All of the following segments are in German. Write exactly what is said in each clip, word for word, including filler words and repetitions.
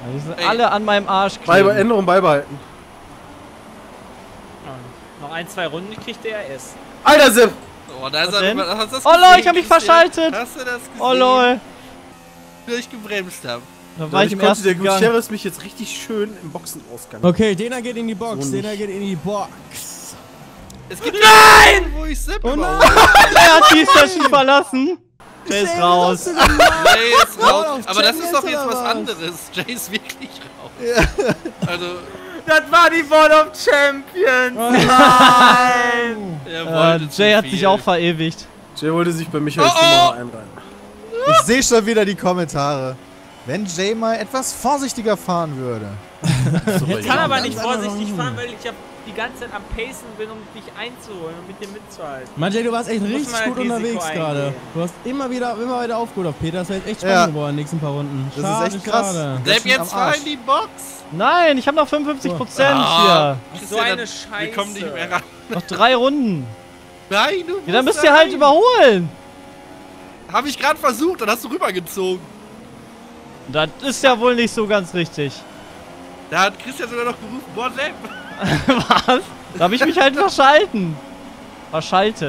Die sind Ey. alle an meinem Arsch Beibe Änderung beibehalten. Ja, noch ein, zwei Runden kriegt D R S. Alter Sepp! Oh, da ist Was er. denn? Hast du das Oh lol, gesehen? ich hab mich Christian? verschaltet. Hast du das gesehen? Oh lol. Wie ich gebremst habe. Da war ich im konnte ersten der Gang. Gutierrez mich jetzt richtig schön im Boxenausgang. Okay, Dena geht in die Box, So Dena nicht. geht in die Box. Es gibt Nein! Wo ich Sepp Oh überhole. nein! Er hat die Session verlassen. Der ist raus. Jay ist raus. auf Aber das Jay ist doch jetzt jetzt oder was was? anderes. Jay ist wirklich raus. Also, Das war die World of Champions! Oh Nein! er Äh, wollte zu Jay hat viel. sich auch verewigt. Jay wollte sich bei Michael Oh, oh. Schumacher einreihen. Ich sehe schon wieder die Kommentare. Wenn Jay mal etwas vorsichtiger fahren würde. Ich kann aber nicht Ganz vorsichtig andere fahren, weil ich hab die ganze Zeit am Pacen bin, um dich einzuholen und mit dir mitzuhalten. Mann, Jay, du warst echt Muss richtig man gut Risiko unterwegs eingehen. gerade. Du hast immer wieder, immer weiter aufgeholt auf Peter. Das wäre jetzt echt spannend Ja. geworden in den nächsten paar Runden. Das Schade, ist echt krass. schade. Sepp, schon jetzt am fahr Arsch. in die Box. Nein, ich habe noch fünfundfünfzig Prozent Ah. hier. So eine Wir Scheiße. kommen nicht mehr ran. Noch drei Runden. Nein, du musst Ja, dann müsst ihr halt rein. überholen. Hab ich gerade versucht, dann hast du rübergezogen. Das ist ja wohl nicht so ganz richtig. Da hat Christian sogar noch gerufen, boah, Sepp. Was? Da habe ich mich halt verschalten. Verschaltet.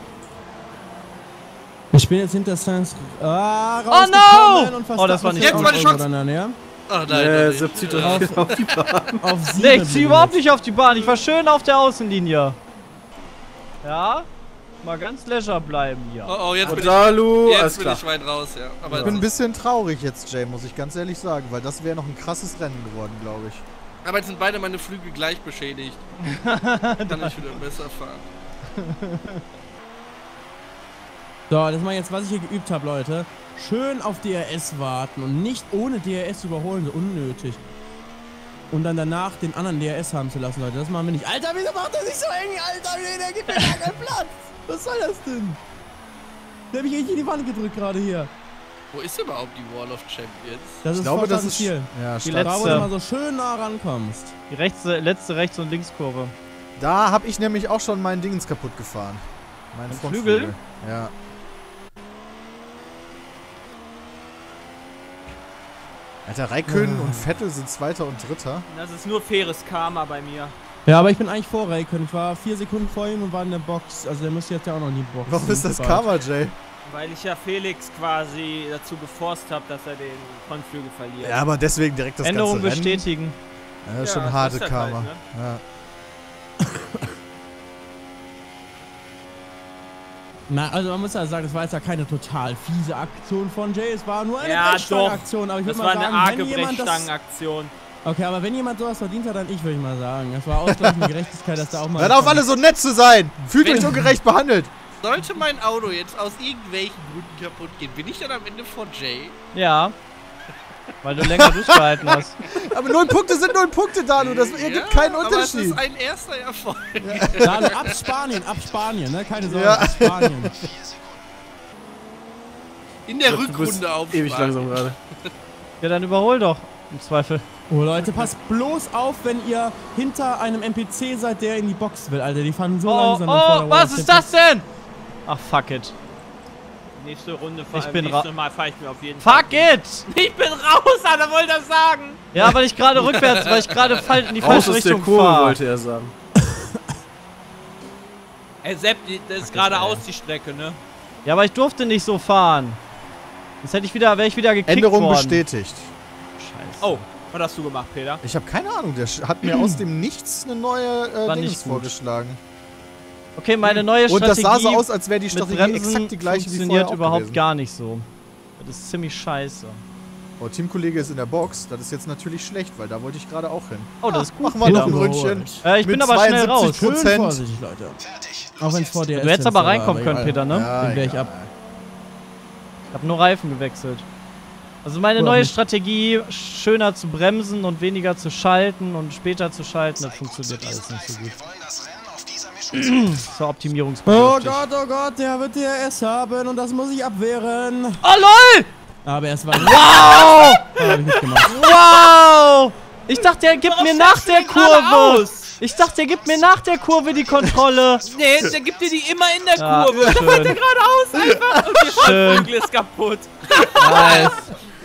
Ich bin jetzt hinter Sainz. Ah, Oh, rausgekommen no! und Oh, das war nicht Verstappen gut. Jetzt war die ist dann, ja? Ach Nee, nein, Sepp zieht doch ja. wieder auf die Bahn. Auf sieben Nee, ich zieh bin überhaupt jetzt. nicht auf die Bahn. Ich war schön auf der Außenlinie. Ja? Mal ganz leisure bleiben hier. Oh, oh, jetzt bin ich, Dalu, alles jetzt bin klar. ich weit raus, ja. Aber Ich bin ein bisschen traurig jetzt, Jay, muss ich ganz ehrlich sagen, weil das wäre noch ein krasses Rennen geworden, glaube ich. aber jetzt sind beide meine Flügel gleich beschädigt. Kann ich wieder besser fahren. So, das mal jetzt, was ich hier geübt habe, Leute. Schön auf D R S warten und nicht ohne D R S überholen, so unnötig. Und dann danach den anderen D R S haben zu lassen, Leute. Das machen wir nicht. Alter, wieso macht er sich so eng, Alter? Der gibt mir gar keinen Platz. Was soll das denn? Der hat mich richtig in die Wand gedrückt gerade hier. Wo ist überhaupt die Wall of Champions? Das ist Ich glaube, das vollkommen ist... Ziel. Ja, Die stark. Da, wo letzte. du mal so schön nah rankommst. Die rechte, letzte Rechts- und Linkskurve. Da habe ich nämlich auch schon meinen Dingens kaputt gefahren. Meinen Ein Frontflügel. Flügel? Ja. Alter, Raikkonen und Vettel sind Zweiter und Dritter. Das ist nur faires Karma bei mir. Ja, aber ich bin eigentlich vor Raikkonen. Ich war vier Sekunden vor ihm und war in der Box. Also der müsste jetzt ja auch noch in die Box. Warum ist das Bald. Karma, Jay? Weil ich ja Felix quasi dazu geforst habe, dass er den Frontflügel verliert. Ja, aber deswegen direkt das Änderung ganze Rennen. bestätigen. Ja, das ist Ja, schon so harte ist das Karma. halt, ne? Ja. Na, also man muss ja sagen, es war jetzt ja keine total fiese Aktion von Jay. Es war nur eine Ja, Brechstangenaktion. Aber ich Das würde war mal eine sagen, arge wenn jemand das... Brechstangenaktion. Okay, aber wenn jemand sowas verdient hat, dann ich, würde ich mal sagen. Das war ausgleichende Gerechtigkeit, dass da auch mal... Hört auf, alle so nett zu sein! Fühlt Wenn- euch ungerecht behandelt! Sollte mein Auto jetzt aus irgendwelchen Gründen kaputt gehen, bin ich dann am Ende vor Jay? Ja. Weil du länger durchgehalten hast. Aber null Punkte sind null Punkte, Danu. Das ergibt Ja, keinen aber es Unterschied. ist ein erster Erfolg. Dann ab Spanien, ab Spanien, ne? Keine Sorge, Ja. ab Spanien. In der Du bist Rückrunde auf ewig Spanien. langsam gerade. Ja, dann überhol doch. Im Zweifel. Oh Leute, passt bloß auf, wenn ihr hinter einem N P C seid, der in die Box will, Alter. Die fahren so Oh, langsam vor oh, der was Wall. ist das denn? Ach, fuck it. Nächste Runde fahr, Ich bin nächste Mal fahre ich mir auf jeden Fall. Fuck it! Ich bin raus, Alter, wollte das sagen. Ja, weil ich gerade rückwärts, weil ich gerade fall- in die Raus falsche aus der Richtung Kurve, fahre. wollte er sagen. Ey, Sepp, die- das ist geradeaus die Strecke, ne? Ja, aber ich durfte nicht so fahren. Sonst hätte ich wieder, wäre ich wieder gekickt Änderung worden. bestätigt. Scheiße. Oh, was hast du gemacht, Peter? Ich habe keine Ahnung, der sch- hat mir aus dem Nichts eine neue äh, War Dings nicht gut. vorgeschlagen. Okay, meine neue Und das Strategie sah so aus, als wäre die mit Strategie Bremsen exakt die gleiche wie vorher funktioniert auch überhaupt gewesen. gar nicht so. Das ist ziemlich scheiße. Oh, Teamkollege ist in der Box. Das ist jetzt natürlich schlecht, weil da wollte ich gerade auch hin. Oh, das ist gut. Machen wir noch ein Peter. Ründchen. Äh, ich bin Mit aber schnell raus. zweiundsiebzig Schön Prozent. vorsichtig, Leute. Auch wenn es vor dir Du hättest aber reinkommen können, Peter, ne? Ja, Den wär ich egal. ab. Ich habe nur Reifen gewechselt. Also meine Oder neue nicht. Strategie, schöner zu bremsen und weniger zu schalten und später zu schalten, das funktioniert alles nicht so gut. Das war Oh optimierungsbedürftig. Gott, oh Gott, der wird D R S haben und das muss ich abwehren. Oh lol! Aber es war... Wow! Hab ich nicht gemacht. Wow! Ich dachte, er gibt Warum mir nach steigst du der denn gerade Kurve. aus? Ich dachte, er gibt mir nach der Kurve die Kontrolle. Nee, der gibt dir die immer in der Ja, Kurve. Da schön. fährt der geradeaus einfach und der Schön. Frontflügel ist kaputt. Nice.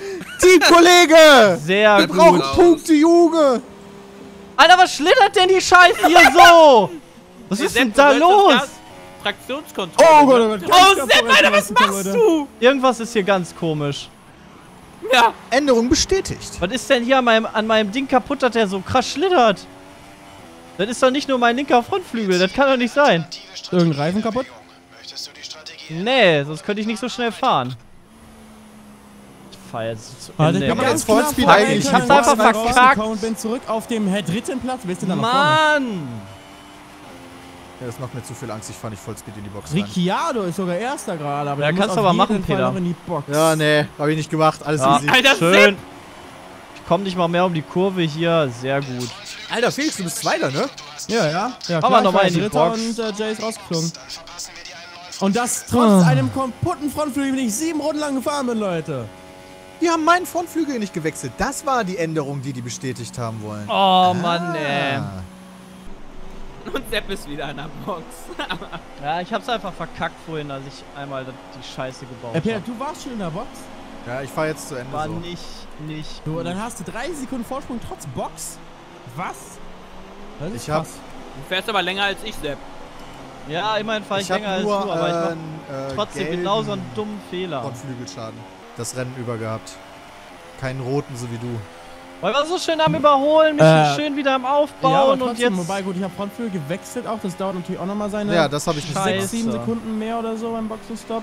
Teamkollege! Sehr Wir gut. brauchen Raus. Punkte, Junge! Alter, was schlittert denn die Scheiße hier so? Was ist denn da los? Traktionskontrolle. Oh Gott, oh Gott. Oh, Sepp, Alter, was machst du? Irgendwas ist hier ganz komisch. Ja. Änderung bestätigt. Was ist denn hier an meinem, an meinem Ding kaputt, dass der so krass schlittert? Das ist doch nicht nur mein linker Frontflügel, das kann doch nicht sein. Irgendein Reifen kaputt? Nee, sonst könnte ich nicht so schnell fahren. Ich fahr jetzt zu Warte, Ende. ich Kann man ganz jetzt Vollspeed knapp eigentlich- Ich hab's vorbei- einfach rausgekommen verkackt. Und bin zurück auf dem äh, dritten Platz. Wer ist denn da nach vorne? Mann! Ja, das macht mir zu viel Angst. Ich fahr nicht Vollspeed in die Box rein. Ricciardo ist sogar Erster gerade. Aber Ja, der muss kannst du auf aber jeden machen, Fall Peter. noch in die Box. Ja, nee, hab ich nicht gemacht. Alles Ja, easy. Alter, schön. Ich komm nicht mal mehr um die Kurve hier. Sehr gut. Alter, Felix, du bist Zweiter, ne? Ja, ja. ja Aber klar, noch ich war mal in die Dritter Box. und äh, Jay ist rausgeflogen. Und das trotz Ah. einem kaputten Frontflügel, den ich sieben Runden lang gefahren bin, Leute. Die haben meinen Frontflügel nicht gewechselt. Das war die Änderung, die die bestätigt haben wollen. Oh Mann, ey. Ah. Und Sepp ist wieder in der Box. Ja, ich hab's einfach verkackt vorhin, als ich einmal die Scheiße gebaut Äh, Peter, hab. du warst schon in der Box. Ja, ich fahr jetzt zu Ende War so. nicht, nicht So, gut. dann hast du drei Sekunden Vorsprung trotz Box. Was? Das ist Ich hab- krass. Du fährst aber länger als ich, Sepp. Ja, immerhin fahr ich, Ich hab länger als du, nur aber ich mach äh, äh, trotzdem gelben genauso einen dummen Fehler. Frontflügelschaden. Das Rennen über gehabt. Keinen roten, so wie du. Weil wir so schön am Überholen, mich Äh, schön wieder am Ja, aber Aufbauen und trotzdem, jetzt... wobei, gut, ich habe Frontflügel gewechselt auch. Das dauert natürlich auch nochmal seine Ja, das habe ich nicht Scheiße. gemacht. sechs, sieben Sekunden mehr oder so beim Boxenstopp.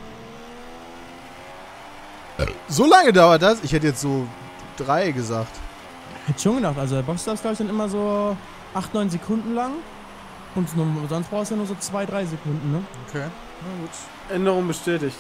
So lange dauert das? Ich hätte jetzt so drei gesagt. Hätte schon gedacht, also der Boxenstopp, glaube ich, sind immer so acht, neun Sekunden lang. Und nur, sonst brauchst du ja nur so zwei, drei Sekunden, ne? Okay. Na gut. Änderung bestätigt.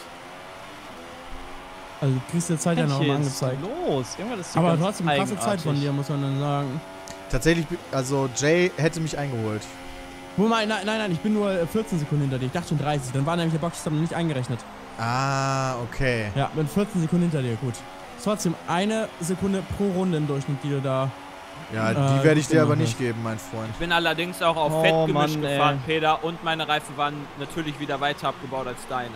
Also du kriegst die Zeit ja noch mal angezeigt. los? Irgendwas ist hier Aber ganz trotzdem krasse Zeit von eigenartig. dir, muss man dann sagen. Tatsächlich, also Jay hätte mich eingeholt. Wobei, nein, nein, nein, ich bin nur vierzehn Sekunden hinter dir. Ich dachte schon dreißig. Dann war nämlich der Boxenstopp noch nicht eingerechnet. Ah, okay. Ja, bin vierzehn Sekunden hinter dir, gut. Ist trotzdem eine Sekunde pro Runde im Durchschnitt, die du da... Ja, Äh, die werde ich dir aber genau. nicht geben, mein Freund. Ich bin allerdings auch auf Oh, Fettgemisch Mann, gefahren, ey. Peter, und meine Reifen waren natürlich wieder weiter abgebaut als deine.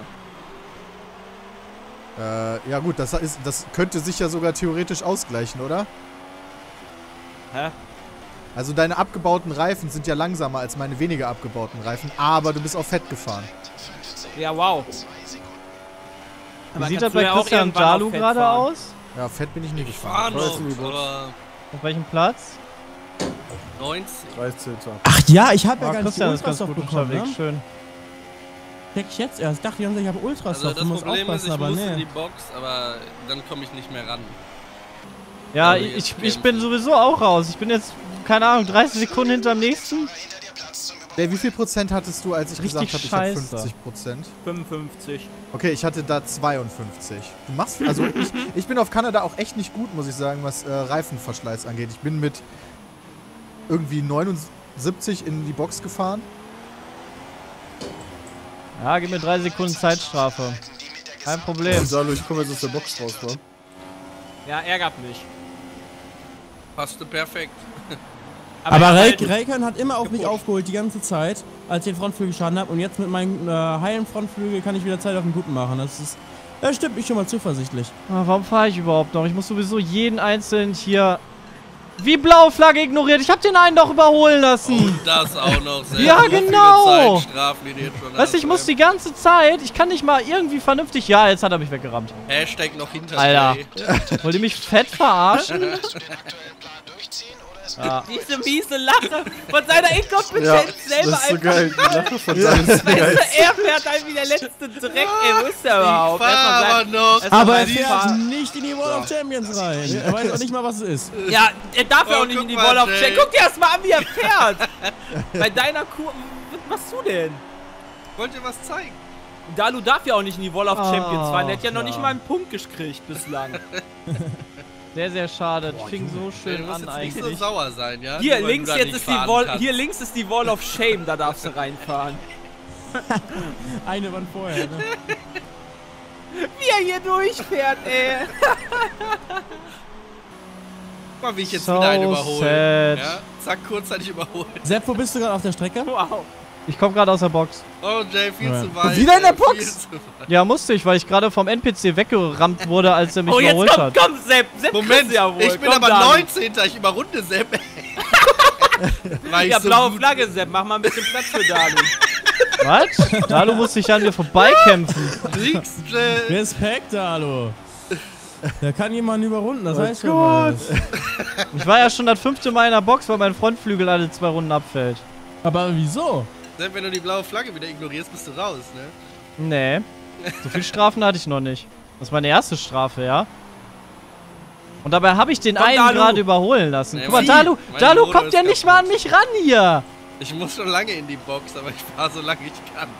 Äh, ja gut, das, ist, das könnte sich ja sogar theoretisch ausgleichen, oder? Hä? Also deine abgebauten Reifen sind ja langsamer als meine weniger abgebauten Reifen, aber du bist auf Fett gefahren. Ja, wow. Wie Aber sieht kannst das du bei ja auch Christian irgendwann Jalu auf Fett gerade fahren. aus? Ja, Fett bin ich nie Ich fahr gefahren. noch, aber Auf welchem Platz? neunzehn. dreizehnter Ach ja, ich habe ja Oh, gar nicht die Christian ist ganz Ultrasoft gut bekommen, unterwegs, ne? schön. Check ich jetzt erst. Ich dachte, die ganze Zeit, ich habe Also Ultrasoft. das du musst Problem ist, aufpassen, ich aber muss in die nee. Box, aber dann komme ich nicht mehr ran. Ja, Also ich, jetzt ich bin sowieso auch raus. Ich bin jetzt, keine Ahnung, dreißig Sekunden hinterm nächsten. Der, wie viel Prozent hattest du, als ich Richtig gesagt habe, ich habe scheiße. fünfzig Prozent? fünfundfünfzig. Okay, ich hatte da zweiundfünfzig. Du machst, also ich, ich bin auf Kanada auch echt nicht gut, muss ich sagen, was äh, Reifenverschleiß angeht. Ich bin mit irgendwie neunundsiebzig in die Box gefahren. Ja, gib mir drei Sekunden Zeitstrafe. Kein Problem. Salo, ich komme jetzt aus der Box raus, wa? Ja, ärgert mich. Passte perfekt. Aber ich hab Raik halt- Raikön hat immer auf mich aufgeholt, die ganze Zeit, als ich den Frontflügel Schaden habe. Und jetzt mit meinem äh, heilen Frontflügel kann ich wieder Zeit auf den guten machen. Das ist, das stimmt mich schon mal zuversichtlich. Ah, warum fahre ich überhaupt noch? Ich muss sowieso jeden einzelnen hier... Wie blaue Flagge ignoriert. Ich hab den einen doch überholen lassen. Und das auch noch selbst. Ja, so viele genau. Zeitstrafen, die du jetzt schon Weißt du, hast, ich muss ey. die ganze Zeit... Ich kann nicht mal irgendwie vernünftig... Ja, jetzt hat er mich weggerammt. Hashtag noch hinter Alter. Jay. Wollt ihr mich fett verarschen? Ja. Diese miese Lache von seiner Inkompetenz selber das ist so einfach. geil. Die Lache von seinem Weißt du, er fährt halt wie der letzte Dreck. Ey, wo ist der überhaupt? Ich fahr Erstmal aber sein- noch. erstmal Aber er sein fährt Fahr- nicht in die Wall of Champions rein. Er weiß auch nicht mal, was es ist. Ja, er darf ja Oh, auch nicht guck in die mal, Wall of Jay. Champions. Guck dir erst mal an, wie er fährt. Bei deiner Kur... Was machst du denn? Wollt ihr was zeigen? Dalu darf ja auch nicht in die Wall of Champions Ach, fahren. Der hat ja noch ja. nicht mal einen Punkt gekriegt bislang. Sehr, sehr schade. Das fing so Ey, schön du musst an jetzt nicht so eigentlich. sauer sein, ja? Hier Nur weil links du da jetzt nicht ist die fahren Wall... kannst. Hier links ist die Wall of Shame. Da darfst du reinfahren. Eine Wand vorher, ne? Wie er hier durchfährt, ey. Guck mal, wie ich jetzt So wieder einen überhole. sad. Ja? Zack, kurzzeitig überholt. Sepp, wo bist du gerade auf der Strecke? Wow. Ich komme gerade aus der Box. Oh, Jay, viel Ja. zu weit. wieder in der ey, viel Box? zu weit. Ja, musste ich, weil ich gerade vom N P C weggerammt wurde, als er mich Oh, jetzt überholt komm, hat. komm, Sepp. Sepp Moment, kriegst du ja wohl. ich bin komm, aber Dalu. neunzehnter Ich überrunde Sepp. Weil ich Ja, so blaue gut Flagge, Sepp. Mach mal ein bisschen Platz für Dalu. Was? Dalu muss sich an mir vorbeikämpfen. kriegst, Jay. Respekt, hallo. Der kann jemanden überrunden, das Oh heißt schon Gott. was. Ich war ja schon das fünfte Mal in der Box, weil mein Frontflügel alle zwei Runden abfällt. Aber wieso? Sepp, wenn du die blaue Flagge wieder ignorierst, bist du raus, ne? Nee. So viele Strafen hatte ich noch nicht. Das ist meine erste Strafe, ja? Und dabei habe ich den Komm, einen Dalu. gerade überholen lassen. Nee, Guck mal, mein- Dalu, mein Dalu Motor kommt ist ja nicht mal an kaputt. mich ran hier. Ich muss schon lange in die Box, aber ich fahre so lange ich kann.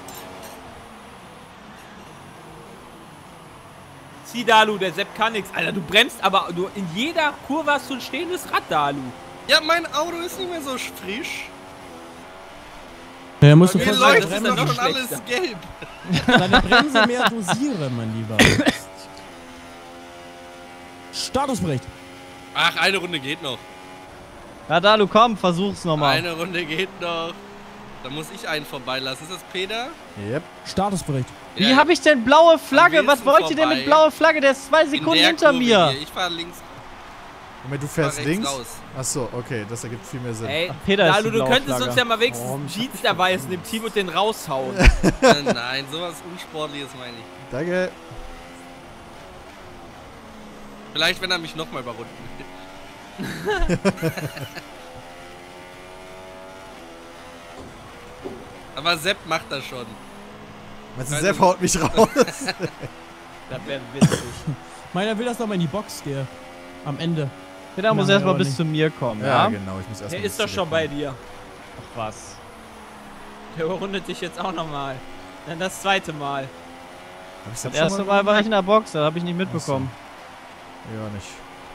Zieh Dalu, der Sepp kann nichts. Alter, du bremst, aber du in jeder Kurve hast du ein stehendes Rad, Dalu. Ja, mein Auto ist nicht mehr so frisch. Ja, musst du Mir fast leuchtet das ist doch ja schon noch alles schlechter. gelb. deine Bremse mehr dosieren, mein Lieber. Statusbericht. Ach, eine Runde geht noch. Ja, Dalu, komm, versuch's nochmal. Eine Runde geht noch. Da muss ich einen vorbeilassen. Ist das Peter? Yep. Statusbericht. Wie Ja, habe ich denn blaue Flagge? Am Was wenigsten wollt ihr denn mit vorbei. blauer Flagge? Der ist zwei in Sekunden der hinter Kurve mir. Hier. Ich fahre links. Moment, du Ich fahr fährst rechts links? raus. Achso, okay, das ergibt viel mehr Sinn. Ey, Ach, Peter ist Dalu, die du blaue könntest Flagge. uns ja mal wenigstens Warum? Ich hab Jeans erweisen im Team und den raushauen. Äh, Nein, sowas Unsportliches meine ich. Danke. Vielleicht, wenn er mich nochmal überrunden will. Aber Sepp macht das schon. Meinst du, Also- Sepp haut mich raus? Das wäre witzig. Meiner will, dass noch mal in die Box gehe. Am Ende. Peter muss Nein, erstmal aber bis nicht. zu mir kommen, ja, ja? genau, ich muss erst Der mal ist doch ins schon Ziel bei kommen. dir. Ach was. Der überrundet dich jetzt auch nochmal. Dann das zweite Mal. Hab ich's Das jetzt schon erste mal Mal war ich in der Box, das habe ich nicht mitbekommen. Ja, nicht.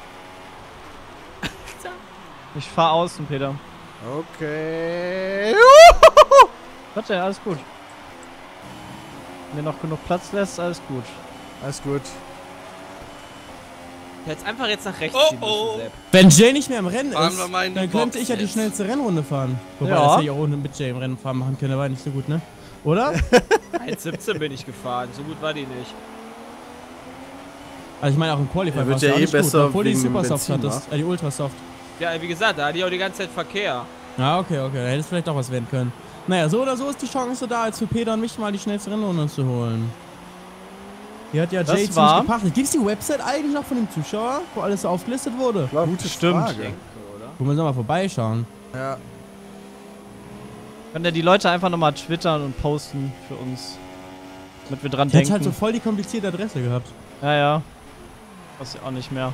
Ich fahr außen, Peter. Okay. Warte, alles gut. Wenn mir noch genug Platz lässt, alles gut. Alles gut. Du hättest einfach jetzt nach rechts Oh, ziehen oh. müssen, Sepp. Wenn Jay nicht mehr im Rennen Fahren ist, wir mal in die dann könnte Box ich ja die jetzt. schnellste Rennrunde fahren. Wobei, Ja. das hätte ich auch ohne mit Jay im Rennen fahren machen können, der war nicht so gut, ne? Oder? eins siebzehn bin ich gefahren, so gut war die nicht. Also ich meine auch im Qualifying Ja, wird warst du ja auch eh nicht gut, besser obwohl die wegen dem Supersoft Benzin, hattest, äh, die Ultrasoft. Ja, wie gesagt, da hatte ich auch die ganze Zeit Verkehr. Ja, okay, okay, da hätte es vielleicht auch was werden können. Naja, so oder so ist die Chance da, als für Peter und mich mal die schnellste Rennrunde zu holen. Hier hat ja Das Jay ziemlich war- gepachtet. Gibt es die Website eigentlich noch von dem Zuschauer, wo alles so aufgelistet wurde? Gute Stimmt. Frage. Wo wir mal vorbeischauen. Ja. Können ja die Leute einfach nochmal twittern und posten für uns. Damit wir dran Ich hätte denken. halt so voll die komplizierte Adresse gehabt. ja, ja. Was ja auch nicht mehr.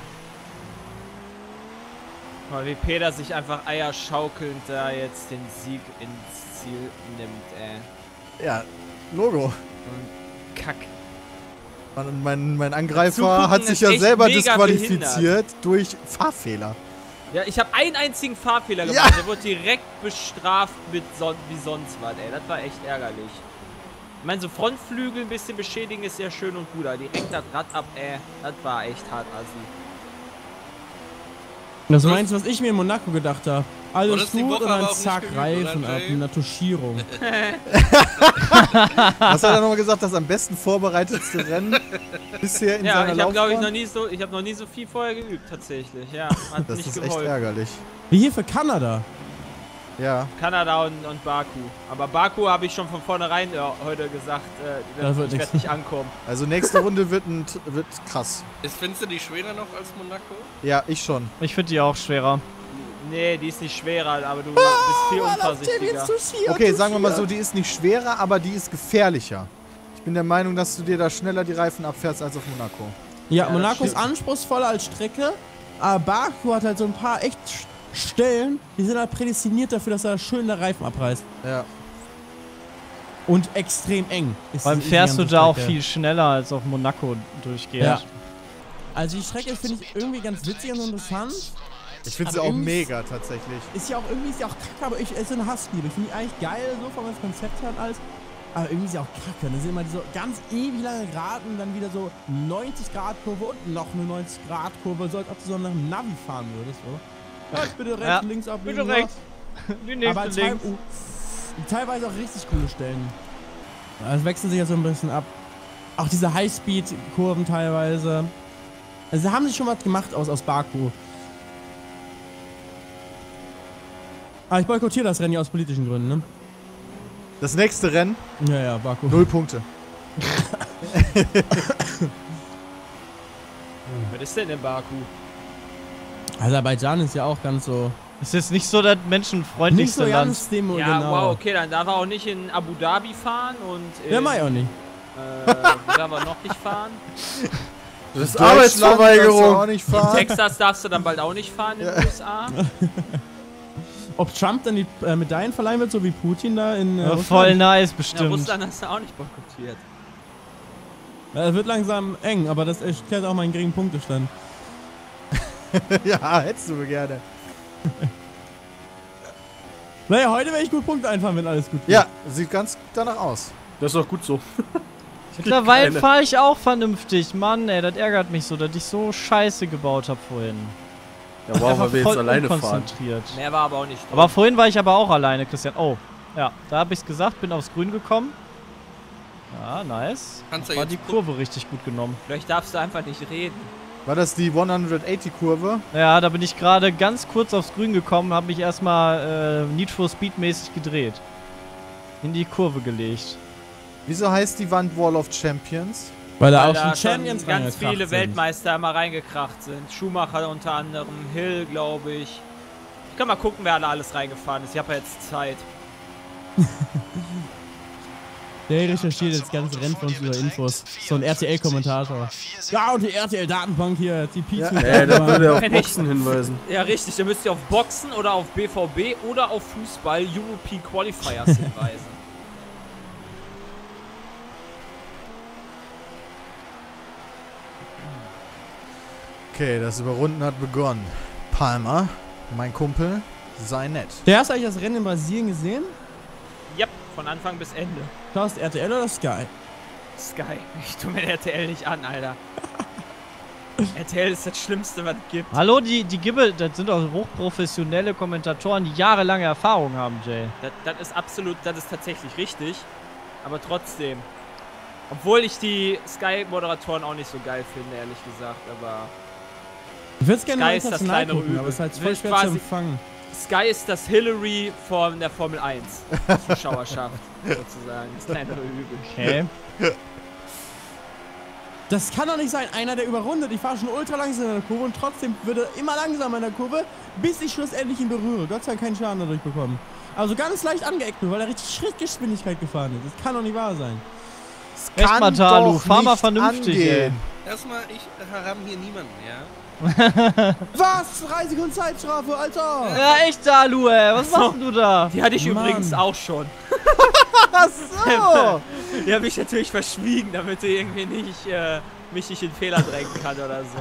Mal wie Peter sich einfach eierschaukelnd da jetzt den Sieg ins Ziel nimmt, ey. Ja, Logo. Kack. Und mein, mein Angreifer Zugucken hat sich ist ja echt selber mega disqualifiziert durch Fahrfehler. Ja, ich habe einen einzigen Fahrfehler Ja. gemacht, der wurde direkt bestraft mit son wie sonst was, ey. Das war echt ärgerlich. Ich meine, so Frontflügel ein bisschen beschädigen ist ja schön und gut, aber direkt das Rad ab, ey. Das war echt hart, assi. Das meinst du, was ich mir in Monaco gedacht habe? Oh, Alles das ist die gut Woche und aber dann auch nicht zack, geübt, Reifen oder, ab, Jay? in der Tuschierung. Was hat er nochmal gesagt, das am besten vorbereitetste Rennen bisher in Ja, seiner ich habe glaube ich Laufbahn? noch nie so, ich habe noch nie so viel vorher geübt, tatsächlich. Ja, hat Das nicht ist echt geholfen. ärgerlich. Wie hier für Kanada. Ja. Kanada und, und Baku. Aber Baku habe ich schon von vornherein äh, heute gesagt, äh, Das wird ich nix. werde nicht ankommen. Also nächste Runde wird, ein, wird krass. Ist, findest du die schwerer noch als Monaco? Ja, ich schon. Ich finde die auch schwerer. Nee, die ist nicht schwerer, aber du bist viel unvorsichtiger. Okay, sagen wir mal so, die ist nicht schwerer, aber die ist gefährlicher. Ich bin der Meinung, dass du dir da schneller die Reifen abfährst als auf Monaco. Ja, das Monaco ist stimmt. anspruchsvoller als Strecke, aber Baku hat halt so ein paar echt Sch- Stellen, die sind halt prädestiniert dafür, dass er schön der Reifen abreißt. Ja. Und extrem eng. Ist Vor allem die fährst du ganze da auch Strecke. viel schneller als auf Monaco durchgeht. Ja. Also die Strecke finde ich irgendwie ganz witzig und interessant. Ich finde sie Aber auch irgendwie- mega tatsächlich. Ist ja auch irgendwie ist ja auch kacke, aber ich es ist eine Hassliebe. Ich finde die eigentlich geil, so vom Konzept her und alles. Aber irgendwie ist sie auch kacke. Da sind immer so ganz ewig lange Geraden und dann wieder so neunzig Grad Kurve und noch eine neunzig Grad Kurve, so als ob du so nach einem Navi fahren würdest. So. Ja, bitte rechts, Ja, links ab, bitte links rechts. Die nächste Aber zwei, links. oh, teilweise auch richtig coole Stellen. Es wechseln sich ja so ein bisschen ab. Auch diese Highspeed-Kurven teilweise. Also da haben sie schon was gemacht aus, aus Baku. Aber ich boykottiere das Rennen hier aus politischen Gründen, ne? Das nächste Rennen, Ja, ja, Baku. null Punkte. Was ist denn in Baku? Aserbaidschan ist ja auch ganz so... Es ist nicht so das Nicht menschenfreundlichste so Land. ganz demo, Ja, genau. wow, okay, dann darf er auch nicht in Abu Dhabi fahren und in, Ja, mach ich auch nicht. äh, wo darf er noch nicht fahren? Das ist Deutschland darfst du auch Arbeitsverweigerung. nicht In fahren. Texas darfst du dann bald auch nicht fahren in den U S A. Ob Trump dann die äh, Medaillen verleihen wird, so wie Putin da in äh, Ja, Russland? voll nice, Ja, bestimmt. Russland hast du auch nicht boykottiert. Ja, es wird langsam eng, aber das erklärt auch meinen geringen Punktestand. Ja, hättest du gerne. Naja, heute werde ich gut Punkte einfahren, wenn alles gut geht. Ja, sieht ganz danach aus. Das ist doch gut so. Mittlerweile Keine. fahre ich auch vernünftig. Mann, ey, das ärgert mich so, dass ich so Scheiße gebaut habe vorhin. Ja, wow, weil wir jetzt voll alleine fahren. unkonzentriert. Mehr war aber auch nicht drin. Aber vorhin war ich aber auch alleine, Christian. Oh, ja, da habe ich es gesagt, bin aufs Grün gekommen. Ja, nice. Kannst du War jetzt die Kurve richtig gut genommen. Vielleicht darfst du einfach nicht reden. War das die hundertachtzig-Kurve? Ja, da bin ich gerade ganz kurz aufs Grün gekommen, habe mich erstmal äh, Need for Speed mäßig gedreht. In die Kurve gelegt. Wieso heißt die Wand Wall of Champions? Weil da Weil auch da schon Champions schon ganz reingekracht viele sind. Weltmeister immer reingekracht sind. Schumacher unter anderem, Hill, glaube ich. Ich kann mal gucken, wer da alles reingefahren ist. Ich habe ja jetzt Zeit. Der recherchiert jetzt ganze Rennen für uns über Infos. So ein R T L-Kommentator. Ja, und die R T L-Datenbank hier, die P zwei. Ey, da würde er auf Wenn ich- Boxen hinweisen. Ja, richtig. Dann müsst ihr auf Boxen oder auf B V B oder auf Fußball European Qualifiers hinweisen. Okay, das Überrunden hat begonnen. Palmer, mein Kumpel, sei nett. Der hast du eigentlich das Rennen in Brasilien gesehen? Yep, von Anfang bis Ende. Schaust R T L oder Sky? Sky. Ich tu mir R T L nicht an, Alter. R T L ist das Schlimmste, was es gibt. Hallo, die, die Gibbe, das sind auch hochprofessionelle Kommentatoren, die jahrelange Erfahrung haben, Jay. Das, das ist absolut, das ist tatsächlich richtig. Aber trotzdem. Obwohl ich die Sky-Moderatoren auch nicht so geil finde, ehrlich gesagt. Aber Ich würde es gerne Sky mal ist das international kleinere gucken, Übel. aber es ist halt Du voll willst schwer zu quasi- empfangen. Sky ist das Hillary von der Formel eins. Zuschauerschaft, sozusagen. Das kleinere Übel. Okay. Das kann doch nicht sein, einer der überrundet. Ich fahre schon ultra langsam in der Kurve und trotzdem wird er immer langsamer in der Kurve, bis ich schlussendlich ihn berühre. Gott sei Dank keinen Schaden dadurch bekommen. Also ganz leicht angeeckt, nur weil er richtig Schrittgeschwindigkeit gefahren ist. Das kann doch nicht wahr sein. Echt Kann mal, Talu, doch fahr mal nicht vernünftig, angehen. Erstmal, ich haram hier niemanden, ja? Was? drei Sekunden Zeitstrafe, Alter! Ja, echt, Talu, ey. Was machst denn du da? Die hatte ich Mann. übrigens auch schon. Ach so! Die habe ich natürlich verschwiegen, damit sie irgendwie nicht äh, mich nicht in Fehler drängen kann oder so.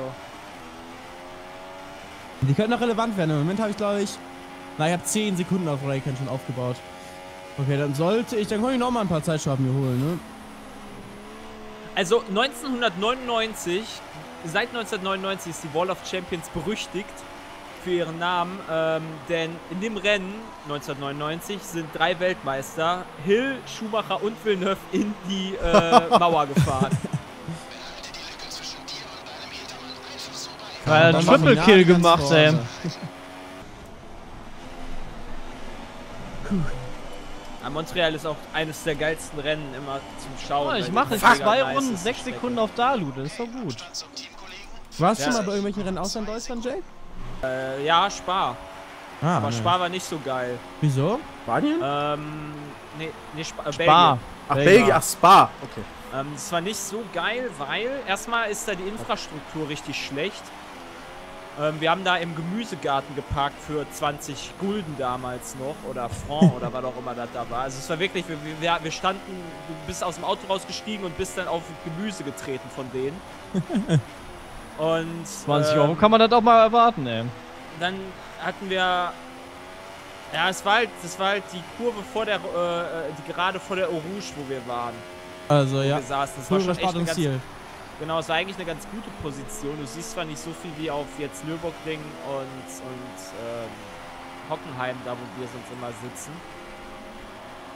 Die könnten noch relevant werden. Im Moment habe ich, glaube ich... Na, ich habe zehn Sekunden auf Raycan schon aufgebaut. Okay, dann sollte ich... Dann kann ich noch mal ein paar Zeitstrafen mir holen, ne? Also neunzehnhundertneunundneunzig, seit neunzehnhundertneunundneunzig ist die Wall of Champions berüchtigt für ihren Namen, ähm, denn in dem Rennen neunzehnhundertneunundneunzig sind drei Weltmeister, Hill, Schumacher und Villeneuve, in die äh, Mauer gefahren. Weil er einen Triple Kill gemacht, ey. Ja, Montreal ist auch eines der geilsten Rennen immer zum Schauen. Oh, weil ich die mache mega zwei nice Runden, ist, sechs die Strecke. Sekunden auf Dalu. Das ist doch gut. Warst du Ja. schon mal bei irgendwelchen Rennen außer in Deutschland, Jay? Äh, ja, Spa. Ah, Aber ne. Spa war nicht so geil. Wieso? Spanien? Ähm, nee, nee Spa, äh, Spar. Ach, Belgien. Belgien. Ach, Spa. Okay. Ähm, es war nicht so geil, weil erstmal ist da die Infrastruktur richtig schlecht. Ähm, wir haben da im Gemüsegarten geparkt für zwanzig Gulden damals noch oder Franc oder was auch immer das da war. Also es war wirklich, wir, wir, wir standen, du bist aus dem Auto rausgestiegen und bist dann auf Gemüse getreten von denen. Und zwanzig ähm, Euro kann man das auch mal erwarten, ey. dann hatten wir, ja, es war halt, das war halt die Kurve vor der, äh, die gerade vor der Eau Rouge, wo wir waren. Also, Wo ja. wir saßen. Das war Früher schon echt Spart eine und ganz, Ziel. genau, es war eigentlich eine ganz gute Position. Du siehst zwar nicht so viel wie auf jetzt Nürburgring und, und ähm, Hockenheim, da wo wir sonst immer sitzen.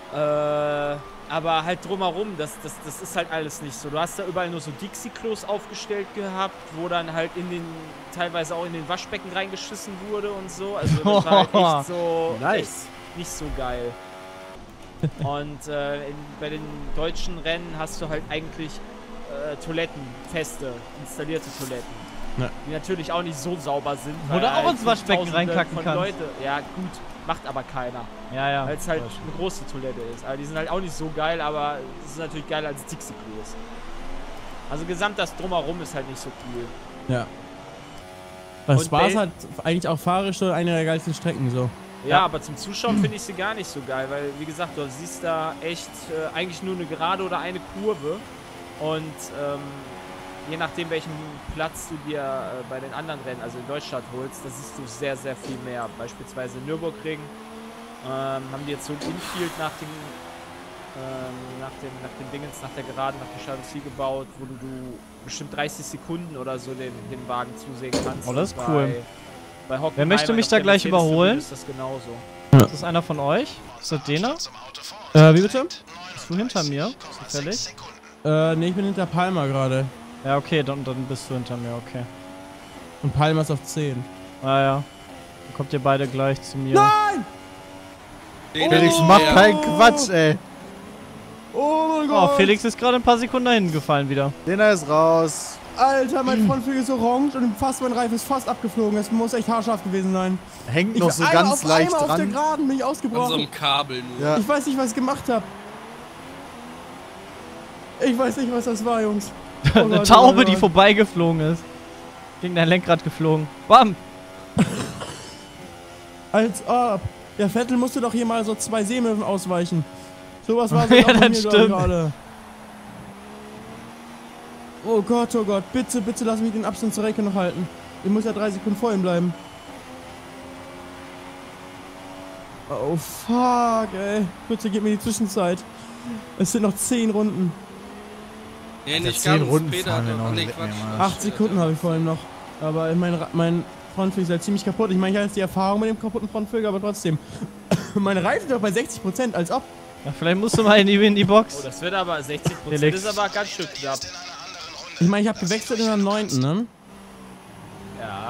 Äh, aber halt drumherum, das, das, das ist halt alles nicht so. Du hast da überall nur so Dixie-Klos aufgestellt gehabt, wo dann halt in den, teilweise auch in den Waschbecken reingeschissen wurde und so. Also das war halt echt so, Nice. echt nicht so geil. Und äh, in, bei den deutschen Rennen hast du halt eigentlich äh, Toiletten, feste, installierte Toiletten. Ja. Die natürlich auch nicht so sauber sind. Wo weil du auch halt ins Waschbecken Tausende reinkacken von kannst. Leute, ja gut, macht aber keiner. Ja, ja. Weil es halt eine große Toilette ist. Aber die sind halt auch nicht so geil, aber es ist natürlich geiler als Dixie-Klos. Also gesamt das Drumherum ist halt nicht so cool. Ja. Das Und Spaß Bel- hat eigentlich auch fahrisch so eine der geilsten Strecken so. Ja, aber zum Zuschauen finde ich sie gar nicht so geil, weil wie gesagt, du siehst da echt äh, eigentlich nur eine Gerade oder eine Kurve. Und ähm, je nachdem, welchen Platz du dir äh, bei den anderen Rennen, also in Deutschland holst, da siehst du sehr, sehr viel mehr. Beispielsweise Nürburgring ähm, haben die jetzt so ein Infield nach dem, ähm, nach dem, nach dem Dingens, nach der Geraden, nach der Chassis gebaut, wo du, du bestimmt dreißig Sekunden oder so den, den Wagen zusehen kannst. Oh, das ist Und cool. Bei, bei Wer möchte mich auf da der gleich Mercedes-Tribüne überholen? ist das genauso. Ist das einer von euch? Ist das Dena? Bist Äh, wie bitte? du hinter mir? Zufällig? Äh, ne, ich bin hinter Palma gerade. Ja, okay, dann, dann bist du hinter mir, okay. Und Palma ist auf zehn. Ah ja. Dann kommt ihr beide gleich zu mir. Nein! Felix, Oh, mach ja. keinen Quatsch, ey. Oh mein Oh, Gott! Felix ist gerade ein paar Sekunden dahin gefallen wieder. Dena ist raus. Alter, mein Frontflügel ist orange und fast mein Reifen ist fast abgeflogen. Es muss echt haarscharf gewesen sein. Hängt Ich noch so einmal ganz auf leicht einmal auf der dran. Geraden bin ich An so ausgebrochen. einem Kabel nur. Ja. Ich weiß nicht, was ich gemacht habe. Ich weiß nicht, was das war, Jungs. Oh Eine Gott, Taube, oh die Gott. vorbeigeflogen ist. Gegen dein Lenkrad geflogen. Bam! Als ob. Der Vettel musste doch hier mal so zwei Seemöwen ausweichen. Sowas war so Ja, auch von das mir, glaub stimmt. ich, gerade. Oh Gott, oh Gott. Bitte, bitte lass mich den Abstand zur Recke noch halten. Ich muss ja drei Sekunden vor ihm bleiben. Oh fuck, ey. Bitte gib mir die Zwischenzeit. Es sind noch zehn Runden. Nee, nicht zehn ganz. Runden Peter fahren hat wir noch- noch, nee, leck mir Quatsch. am Arsch. Acht Sekunden habe ich vor ihm noch. Aber mein, Ra- mein Frontflügel ist halt ziemlich kaputt. Ich meine, ich habe jetzt die Erfahrung mit dem kaputten Frontflügel, aber trotzdem. Meine Reifen sind doch bei sechzig Prozent, als ob. Ja, vielleicht musst du mal in die, in die Oh, Box. das wird aber sechzig Prozent Felix. ist aber ganz schön knapp. Ich meine, ich habe gewechselt in der neunten, ne? Ja,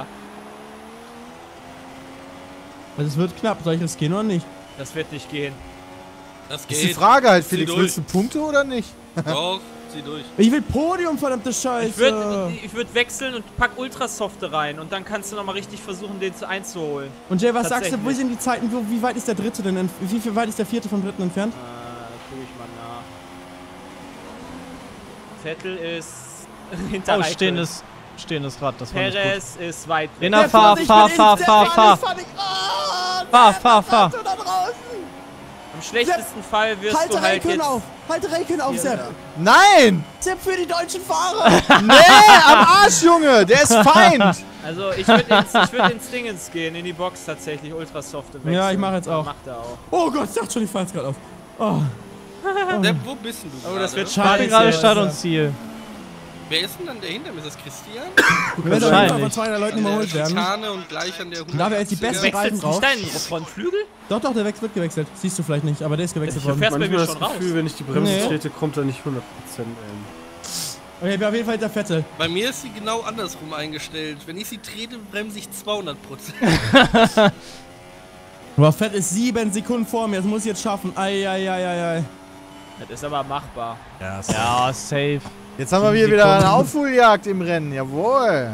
Also es wird knapp. Soll ich riskieren oder nicht? das wird nicht gehen. Das Ist die geht. Frage halt, Zieh Felix, durch. willst du Punkte oder nicht? Doch, zieh durch. Ich will Podium, verdammte Scheiße. Ich würde ich würd wechseln und pack Ultrasofte rein und dann kannst du nochmal richtig versuchen, den zu einzuholen. Und Jay, was sagst du, wo Tatsächlich. sind die Zeiten, wo, wie weit ist der dritte denn, ent- wie viel weit ist der vierte vom dritten entfernt? Äh, guck ich mal nach. Vettel ist hinter Oh, Raikkonen. stehendes, stehendes Rad, das war nicht gut. Perez ist weit weg. Lena, fahr, fahr, fahr, fahr, fahr. Fahr, fahr, fahr. Im schlechtesten Fall wirst Halte du halt Raikkonen jetzt... auf! Halte Raikkonen auf, Hier, Sepp! Nein! Sepp für die deutschen Fahrer! Nee, am Arsch, Junge! Der ist Feind! Also ich würde ins, ich würd ins Dingens gehen, in die Box tatsächlich, Ultrasofte wechseln. Ja, ich mach jetzt auch. Macht er auch. Oh Gott, ich dachte schon, ich fahr jetzt gerade auf. Oh. Depp, wo bist denn du Oh, das gerade? wird Ich bin scheiße. gerade Start und Ziel. Wer ist denn dann der hinter mir? Ist das Christian? Wir werden auf jeden Fall Wahrscheinlich. von zwei Leuten An der überholt werden. Schikane und gleich an der Und da wir jetzt die hundertachtziger. besten Reifen Wechselst drauf. nicht deinen Frontflügel? Doch, doch, der wechselt, wird gewechselt. Siehst du vielleicht nicht, aber der ist gewechselt Du worden. fährst bei Manchmal mir das schon raus. Gefühl, wenn ich die Bremse Nee. trete, kommt da nicht hundert Prozent ein. Okay, auf jeden Fall der Vettel. Bei mir ist sie genau andersrum eingestellt. Wenn ich sie trete, bremse ich zweihundert Prozent. Aber Fett ist sieben Sekunden vor mir, das muss ich jetzt schaffen. Eieieiei. Das ist aber machbar. Ja, Ja, safe. Jetzt haben wir hier wieder eine Aufholjagd im Rennen, jawohl.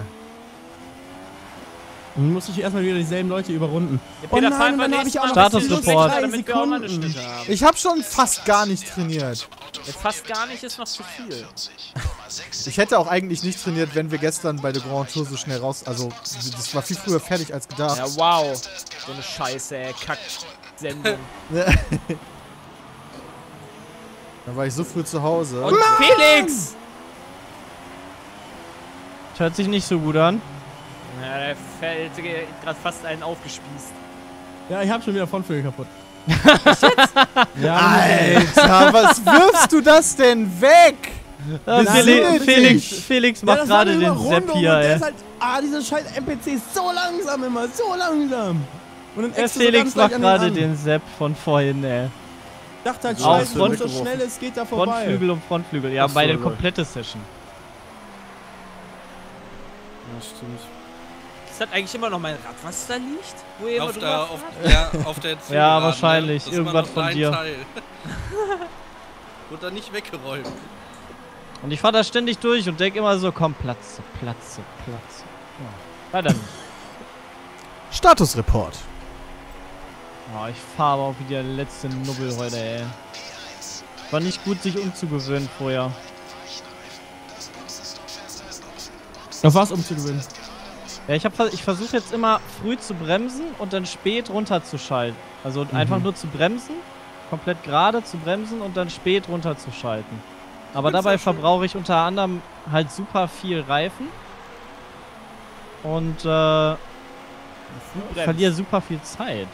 Dann muss ich erstmal wieder dieselben Leute überrunden. Ja, Oh Peter, nein, fahr und dann einfach hab ich nächstes auch Mal noch ein bisschen Status-Report. Schneller, damit wir auch mal eine Sekunden. Schnitte haben. Ich habe schon fast gar nicht trainiert. Jetzt fast gar nicht ist noch zu viel. Ich hätte auch eigentlich nicht trainiert, wenn wir gestern bei der Grand Tour so schnell raus... Also, das war viel früher fertig als gedacht. Ja, wow. So eine Scheiße, ey. Kack-Sendung. Dann war ich so früh zu Hause. Und Felix! Das hört sich nicht so gut an. Ja, der fällt gerade fast einen aufgespießt. Ja, ich hab schon wieder Frontflügel kaputt. Ja, Alter, was wirfst du das denn weg? Äh, Das Felix, sind Felix, nicht. Felix ja, macht das war gerade eine den Überrundung Sepp hier, und der ey. ist halt, ah, dieser scheiß N P C ist so langsam immer, so langsam. Und dann Der extra so Felix ganz gleich macht an gerade an. den Sepp von vorhin, ey. dachte halt, Auch scheiße, Front- so schnell es geht da vorbei. Frontflügel und Frontflügel. Ja, Ach so, beide lol. komplette Session. Ja, stimmt. Ist das eigentlich immer noch mein Rad, was da liegt? Wo ihr immer Auf drüber der, auf, fahrt? ja, auf der Zielgeraden, Ja, ne? wahrscheinlich. Das ist immer Irgendwas noch von dein dir. Teil. Wurde da nicht weggeräumt. Und ich fahre da ständig durch und denke immer so, komm, Platz, Platz, Platz. Ja. Leider nicht. Statusreport. Oh, ich fahre aber auch wie der letzte Nubbel heute, ey. War nicht gut, sich umzugewöhnen vorher. Auf was umzugewöhnen? Ja, ich, hab, ich versuche jetzt immer früh zu bremsen und dann spät runterzuschalten. Also Mhm. einfach nur zu bremsen, komplett gerade zu bremsen und dann spät runterzuschalten. Aber dabei verbrauche ich unter anderem halt super viel Reifen. Und äh, ich verliere super viel Zeit.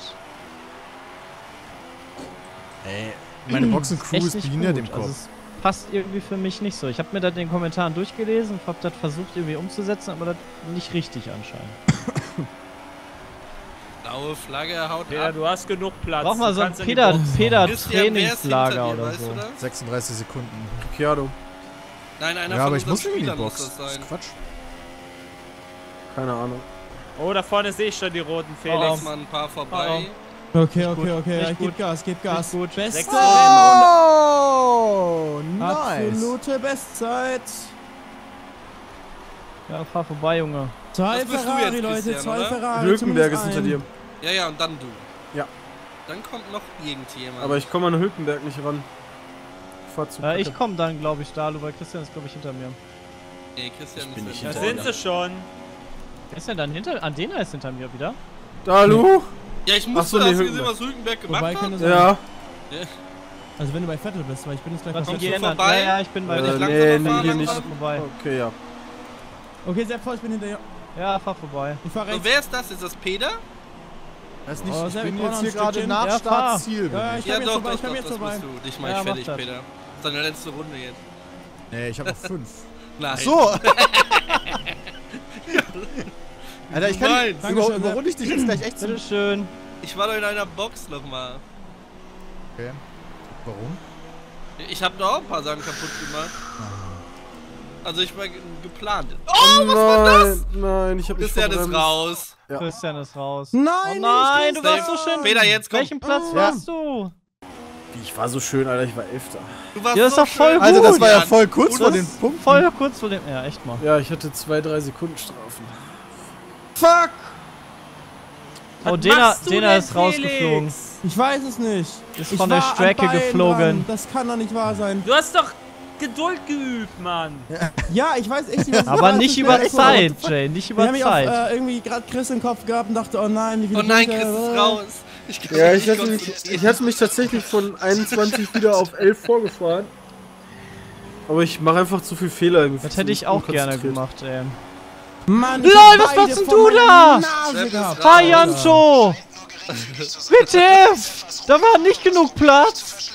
Ey, meine Boxencrew Echt ist nicht behindert gut. im Kopf. Also es passt irgendwie für mich nicht so. Ich habe mir das in den Kommentaren durchgelesen und habe das versucht irgendwie umzusetzen, aber das nicht richtig anscheinend. Blaue Flagge, haut Ja, ab. du hast genug Platz. Brauch mal Du so ein kannst in die Peter, Box. Peter Christian, wer ist Trainingslager hinter dir, oder weißt so. du das? sechsunddreißig Sekunden. Ricciardo. Nein, einer Ja, von aber ich unseren muss in die Spielern Box. muss das Das sein. ist Quatsch. Keine Ahnung. Oh, da vorne sehe ich schon die roten Felix, Felix. mal ein paar vorbei. Okay, Nicht okay, gut, okay, nicht ich gut. geb Gas, geb Gas. gut. Beste, Sechs Oh, nice. absolute Bestzeit. Ja, fahr vorbei, Junge. Zwei Das bist du Ferrari, jetzt, Leute, Christian, zwei oder? Ferrari. Hülkenberg ist zumindest hinter ein. dir. Ja, ja, und dann du. Ja. Dann kommt noch irgendjemand. Aber ich komme an Hülkenberg nicht ran. Ich fahr zu Äh, ich kacke. komme dann, glaube ich, da, weil Christian ist, glaube ich, hinter mir. Nee, Christian Ich bin ist nicht ja Da hinter sind sie schon. Wer ist denn dann hinter? Ah, Dena ist hinter mir wieder. Dalu? Ja, ich Ach musste, so, nee, hast du gesehen, Hülkenberg. was Hülkenberg gemacht Wobei hat? könnte sein. Ja. Also wenn du bei Vettel bist, weil ich bin jetzt gleich Was bei kommst die du Vettel. geändert? vorbei? Ja, ja, ich bin bei Äh, dir. langsam nee, fahren, nee, hier langsam nicht. vorbei. Okay, ja. Okay, sehr voll, ich bin hinter dir. Ja, fahr vorbei. Ich fahr So, rechts. wer ist das? Ist das Peter? Weiß nicht, Oh, ich sehr bin gut, jetzt noch hier ein gerade Stückchen. nach Ja, fahr. Startziel. Ja, ich Ja, komm jetzt doch, vorbei, doch, ich komm doch, jetzt das vorbei. bist du. Dich mach Ja, ich mach fertig, das. Peter. Das ist deine letzte Runde jetzt. Nee, ich hab noch fünf. Nein. So! Alter, ich kann Nein. über, Dankeschön, überrunde ich dich jetzt gleich echt zum... Bitteschön. Ich war doch in einer Box nochmal. Okay. Warum? Ich hab doch auch ein paar Sachen kaputt gemacht. Also ich war ge- geplant. Oh, was war das? Nein, ich hab mich Christian ist verbremst. raus. Ja. Christian ist raus. Nein, Oh nein, du nicht, warst so schön. Peter, jetzt komm. Welchen Platz Ja. warst du? Ich war so schön, Alter, ich war Elfter. Du warst Ja, ist so doch voll schön. gut. Also das war ja Jan. voll kurz Und vor das den ist Punkten. Voll kurz vor dem... Ja, echt mal. Ja, ich hatte zwei, drei Sekunden Strafen. Fuck! Oh, Was Dena, machst du Dena denn, ist rausgeflogen. Felix? Ich weiß es nicht. Ist Ich von der war an Strecke beiden geflogen. dran. Das kann doch nicht wahr sein. Du hast doch Geduld geübt, Mann. Ja, ich weiß echt nicht, was Aber das nicht ist. über Mir echt Zeit, so- Jay, nicht Ich über hab mich auf, Zeit. äh, irgendwie gerade Chris im Kopf gehabt und dachte, oh nein, wie viele Oh nein, Punkte, Chris ist äh, raus. Ich kann Ja, mich ich nicht hatte, mich, konzentrieren. ich hatte mich tatsächlich von einundzwanzig wieder auf elf vorgefahren. Aber ich mache einfach zu viel Fehler. Ich bin Das zu hätte ich auch gerne unkonzentriert. gemacht, ey. Mann, Lol, ich hab was beide machst denn vor du meiner da? Nase Sepp ist gehabt. raus. Fajancho! W T F! Da war nicht genug Platz!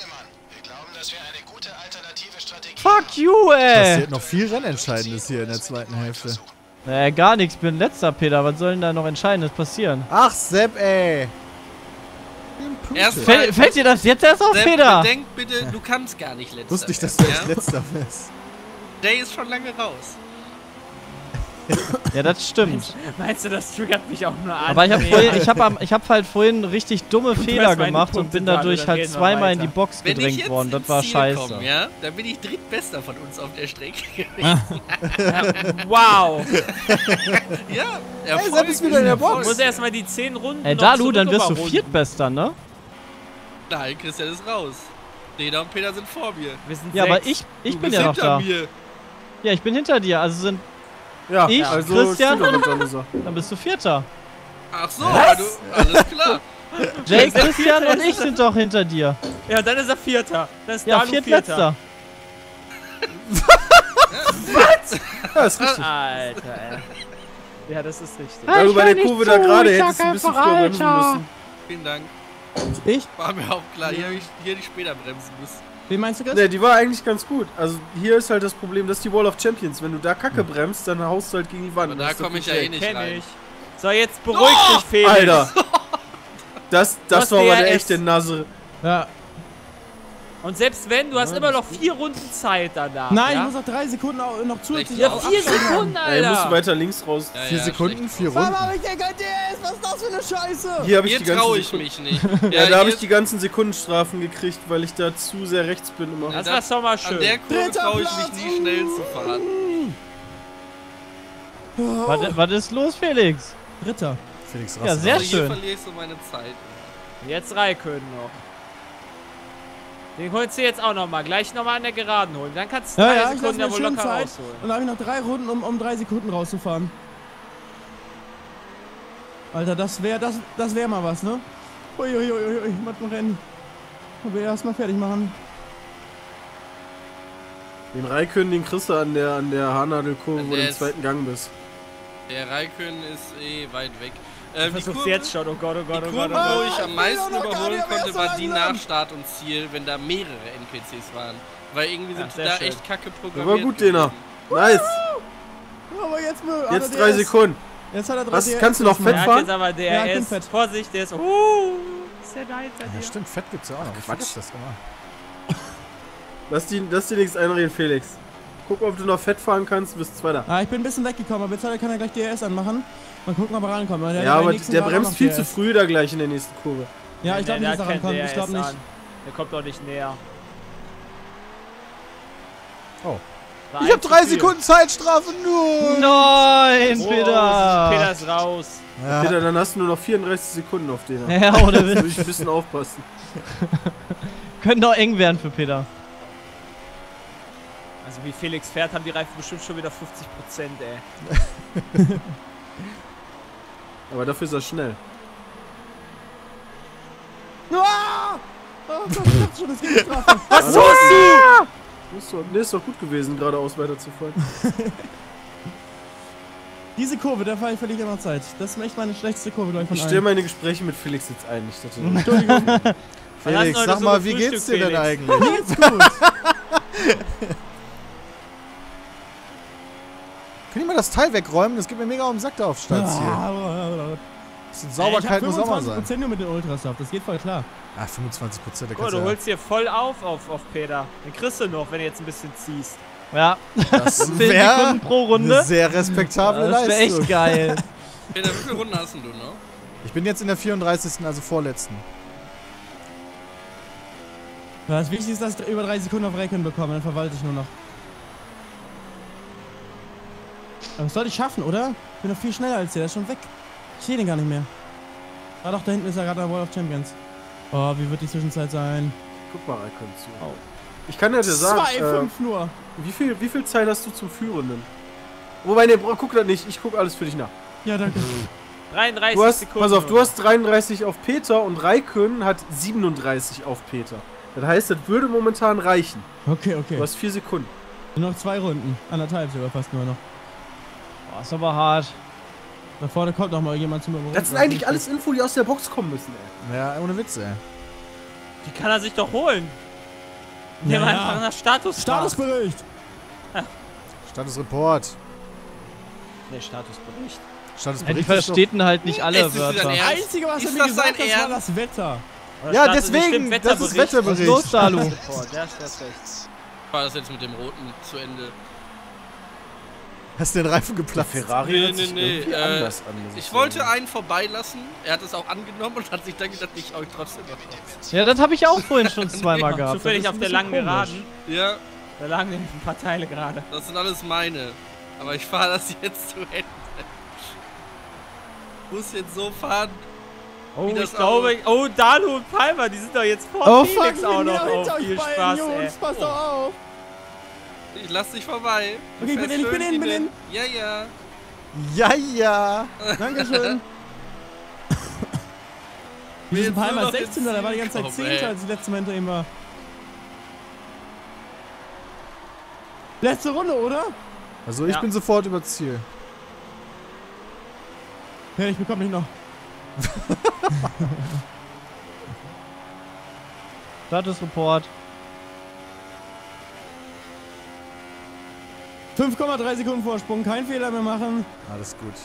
Fuck you, ey! Passiert noch viel Rennentscheidendes hier in der zweiten Hälfte. Naja, gar nichts, bin letzter, Peter. Was soll denn da noch Entscheidendes passieren? Ach, Sepp, ey. Erst Fäll, fällt dir das jetzt erst auf, Sepp, Peter? bedenk bitte, du kannst gar nicht letzter Wusste ich, dass werden, du echt ja? letzter bist. Jay ist schon lange raus. Ja, das stimmt. Meinst du, das triggert mich auch nur an? Aber ich habe Nee. vorhin, ich hab, am- ich hab halt vorhin richtig dumme Fehler hast meine gemacht und Punkte bin gerade, dadurch dann halt reden wir zweimal in die weiter. Box Wenn ich gedrängt jetzt worden. Das ins war Ziel scheiße. Komm, ja, dann bin ich drittbester von uns auf der Strecke. Wow. Ja, Hey, Sepp ist wieder in der Ich Box. muss erstmal die zehn Runden Ey, noch Dalu, dann wirst du zurück Viertbester, ne? Nein, Christian ist raus. Dena und Peter sind vor mir. Wir sind Ja, aber sechs. ich, ich du bin bist ja noch hinter da. mir. Ja, ich bin hinter dir. Also sind, Ja, Ich, also Christian? stimmt doch, Janusa. dann bist du Vierter. Ach so, aber du, alles klar. Jay, Christian und ich sind doch hinter dir. Ja, dann ist er Vierter. Dann ist Ja, Dalu Viertletzter. Ja, ist richtig. Alter, ey. Ja, das ist richtig. Dalu, bei der Kurve da gerade hättest du ein bisschen früher bremsen müssen. Vielen Dank. Ich? War mir auch klar. Hier hätte ich, hier hätte ich später bremsen müssen. Wen meinst du, Chris? Ne, die war eigentlich ganz gut. Also hier ist halt das Problem, das ist die Wall of Champions. Wenn du da Kacke bremst, dann haust du halt gegen die Wand. Aber da Das ist komme ich ja wirklich eh nicht Kenn rein. ich. So, jetzt beruhig dich, Felix. Alter. Das, das hast war aber D R eine S. echte Nase. Ja. Und selbst wenn, du hast immer noch vier Runden Zeit danach. Nein, ja? ich muss noch drei Sekunden auch noch zusätzlich Ja, auf vier Abstand haben. Sekunden, Ey, musst du Alter. weiter links raus. Ja, Vier ja, Sekunden, schlecht. vier Warum Runden. habe ich denn kein D S? Was ist das für eine Scheiße? Hier habe ich Hier die ganzen traue ich Sekunden- mich nicht. Ja, da habe ich hier- die ganzen Sekundenstrafen gekriegt, weil ich da zu sehr rechts bin immer. Das da- war doch mal An schön. der Kurve Dritter traue ich Platz. mich nie schnell zu fahren. Was, was ist los, Felix? Dritter. Felix Ja, Rasse. sehr Also hier schön. verliere ich so meine Zeit. Jetzt Raikön noch. Den holst du jetzt auch nochmal. Gleich nochmal an der Geraden holen. Dann kannst du Ja, drei ja, ich lasse Sekunden mir ja wohl schön locker Zeit. rausholen. Und dann habe ich noch drei Runden, um, um drei Sekunden rauszufahren. Alter, das wäre das, das wär mal was, ne? Uiuiuiui, ui, ui, was ein Rennen. Aber erstmal fertig machen. Den Raikön, den kriegst du an der, an der Haarnadelkurve, An wo du der im ist- zweiten Gang bist. Der Raikön ist eh weit weg. Äh, die Versuch's Kurve, jetzt schon. Oh Gott, oh Gott, die oh Kurve, Gott, oh wo Gott. ich am will meisten doch noch gar überholen nicht am konnte, ersten war die langsam. nach Start und Ziel, wenn da mehrere N P Cs waren. Weil irgendwie Ja, sind die sehr da schön. echt kacke programmiert. Aber gut, Dena. Nice. Aber jetzt, hat Jetzt er drei D S. Sekunden. Jetzt hat er drei Was, D S. kannst du noch Er fett hat fahren? jetzt aber Ja, ich bin D R S. fett. Vorsicht, der ist... Uh, ist der nice, der Ja, dir. stimmt, Fett gibt's ja auch noch. Wie Quatsch. ist das immer? Lass die, lass dir nichts einreden, Felix. Guck, ob du noch fett fahren kannst, du bist Zweiter. Ah, ich bin ein bisschen weggekommen, aber jetzt kann er gleich D R S anmachen. Mal gucken, ob er rankommt. weil der Ja, hat aber beim nächsten der Mal auch bremst noch viel D R zu S. früh da gleich in der nächsten Kurve. Ja, ich glaube Der nicht, dass er hat kein rankommt. Ich glaube D R S nicht. an. Der kommt doch nicht näher. Oh. War Ich habe ein zu drei viel. Sekunden Zeitstrafe nur. Nein, Oh, Peter! Peter ist raus. Ja. Peter, dann hast du nur noch vierunddreißig Sekunden auf den. Da Ja, ohne muss Witz. ich ein bisschen aufpassen. Könnte doch eng werden für Peter. Also wie Felix fährt, haben die Reifen bestimmt schon wieder fünfzig Prozent, ey. Aber dafür ist er schnell. Ah! Oh Gott, ich dachte schon, es gibt Strafe. Was tust du? Ist doch, nee, ist doch gut gewesen, geradeaus weiterzufahren. Diese Kurve, da fahre ich völlig immer Zeit. Das ist echt meine schlechteste Kurve, glaube ich, von Ich stelle allen. meine Gespräche mit Felix jetzt ein. Nicht, dass du Entschuldigung. Felix, heute sag so mal, wie gefrühstückt, geht's dir denn Felix? eigentlich? Mir geht's gut. Können die mal das Teil wegräumen? Das geht mir mega um den Sack da auf Stadtziel. Ah, Das sind ich Sauberkeit hab muss Sommer fünfundzwanzig sein. Prozent nur mit den Ultrasoft, das geht voll klar. Ah, fünfundzwanzig Prozent, der Oh, kannst du ja. holst hier voll auf auf, auf Peter. Den kriegst du noch, wenn du jetzt ein bisschen ziehst. Ja, Das zehn wäre Sekunden pro eine Runde. sehr respektable Das wäre Leistung. echt geil. Peter, wie viele Runden hast denn du noch? Ich bin jetzt in der vierunddreißigsten, also vorletzten. Das Wichtigste ist, dass ich über drei Sekunden auf Recken bekomme, dann verwalte ich nur noch. Aber das sollte ich schaffen, oder? Ich bin doch viel schneller als der, der ist schon weg. Ich sehe den gar nicht mehr. Ah doch, da hinten ist er gerade am World of Champions. Oh, wie wird die Zwischenzeit sein? Guck mal, Raikön zu. Ich kann ja dir sagen, zwei Komma fünf äh, nur. wie, viel, wie viel Zeit hast du zum Führenden? Wobei, ne, guck das nicht. Ich guck alles für dich nach. Ja, danke. dreiunddreißig Du hast, Sekunden. pass auf, du nur. hast dreiunddreißig auf Peter und Raikön hat siebenunddreißig auf Peter. Das heißt, das würde momentan reichen. Okay, okay. Du hast vier Sekunden. Nur noch zwei Runden. Anderthalb sogar fast nur noch. Boah, ist aber hart. Da vorne kommt noch mal jemand zum Überholen. Das sind eigentlich alles Info, die aus der Box kommen müssen, ey. Ja, ohne Witz, ey. Die kann er sich doch holen. Nehmen wir Ja, ja. einfach nach Status. Statusbericht! Statusreport. Ne, Statusbericht. Ja, die Statusbericht ist doch... versteht halt nicht alle Es ist wieder Wörter. ein Das Einzige, was Ist er mir das gesagt dein hat, war Ernst? das Wetter. Oder Ja, Status- deswegen, stimmt, das ist Was ist Wetterbericht. los, Dalu? Report, ja, hast recht. War das jetzt mit dem Roten zu Ende? Hast du den Reifen geplatzt? Ferrari Nee, hört sich nee, nee, irgendwie äh, anders an. muss Ich sagen. wollte einen vorbeilassen, er hat es auch angenommen und hat sich dann gedacht, ich euch trotzdem noch raus. Ja, das habe ich auch vorhin schon zweimal gehabt. Das Zufällig ist auf ein der bisschen langen komisch. Geraden. Ja, Da lagen nämlich ein paar Teile gerade. das sind alles meine. Aber ich fahre das jetzt zu Ende. Ich muss jetzt so fahren. Oh, das ich glaube, oh, Dalu und Palmer, die sind doch jetzt vor Oh Felix fuck, auch ich bin noch genau auf. hinter euch Viel beiden, Spaß, Jungs, ey. passt doch auf! Ich lass dich vorbei. Du Okay, ich bin fährst in, ich bin schön in, bin innen. in. Ja, ja. Ja, ja. Dankeschön. Will Diesen jetzt nur Palmer noch ins sechzehnter, der war die ganze Zeit Ziel zehnter, kommen, als ich letzte Mal hinter ihm war. Letzte Runde, oder? Also ich Ja. bin sofort über Ziel. Ja, ich bekomme mich noch. Statusreport. fünf Komma drei Sekunden Vorsprung, kein Fehler mehr machen. Alles gut.